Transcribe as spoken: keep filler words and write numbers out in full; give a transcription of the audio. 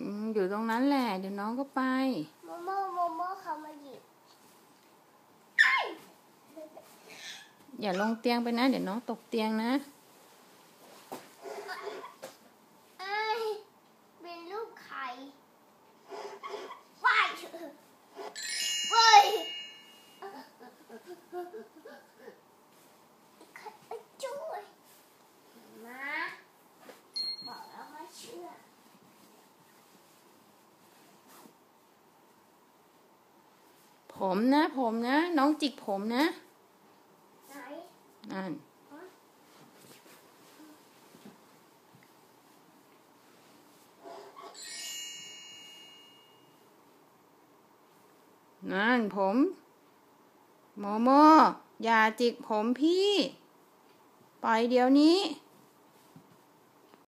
มอยู่ตรงนั้นแหละเดี๋ยวน้องก็ไปโมโมโมโมเขามาหยิบอย่าลงเตียงไปนะเดี๋ยวน้องตกเตียงนะไอ้เป็นลูกไข่ว้ายเว้ยช่วยมาบอกแล้วไม่เชื่อผมนะผมนะน้องจิกผมนะไหนนั่นนั่นผมโมโมอย่าจิกผมพี่ปล่อยเดี๋ยวนี้